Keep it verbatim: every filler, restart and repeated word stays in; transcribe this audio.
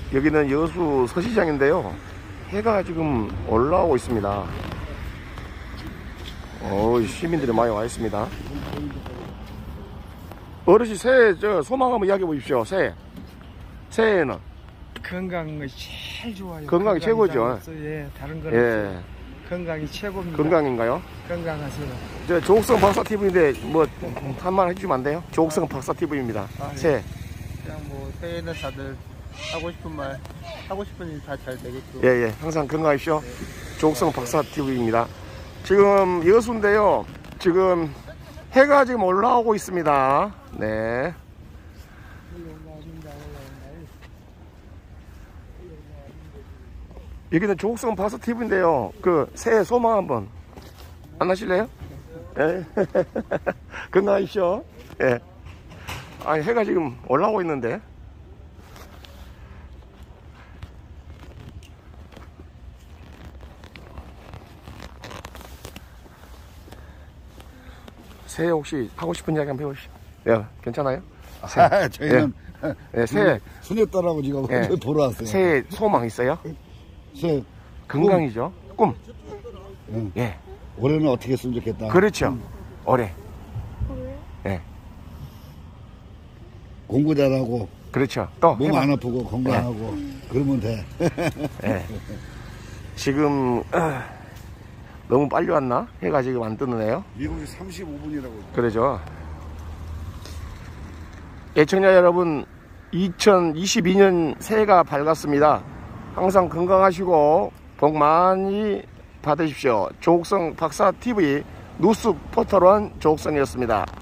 여기는 여수 서시장인데요. 해가 지금 올라오고 있습니다. 어, 시민들이 많이 와 있습니다. 어르신 새해 저 소망 한번 이야기해 보십시오. 새해 새해에는 건강이 제일 좋아요. 건강이 최고죠. 예, 다른 거는 예. 건강이 최고입니다. 건강인가요? 건강하세요. 저 조옥성 박사 티비인데 뭐 한말 해주시면 안 돼요? 조옥성 박사 티비입니다. 아, 예. 새해. 그냥 뭐 새해는 다들 하고 싶은 말 하고 싶은 일 다 잘 되겠고. 예예. 항상 건강하십시오. 네. 조옥성 박사 티비입니다. 지금 여수인데요. 지금 해가 지금 올라오고 있습니다. 네. 여기는 조옥성 박사 티비인데요. 그 새해 소망 한번 안 하실래요? 예. 건강하십시오. 예. 아니 해가 지금 올라오고 있는데. 새해 혹시 하고 싶은 이야기 한번 해보시죠. 예, 괜찮아요? 아, 저희는 예, 예 새해 순했다라고 지금 예, 보러 왔어요. 새해 소망 있어요? 새해 건강이죠. 꿈. 응. 예. 올해는 어떻게 했으면 좋겠다. 그렇죠. 응. 올해. 예. 공부 잘하고. 그렇죠. 또 몸 안 아프고 건강하고 예. 그러면 돼. 예. 지금 어, 너무 빨리 왔나? 해가 지금 안 뜨네요. 미국이 삼십오 분이라고. 그러죠. 애청자 여러분, 이천이십이 년 새해가 밝았습니다. 항상 건강하시고 복 많이 받으십시오. 조옥성 박사 티비 뉴스 포털원 조옥성이었습니다.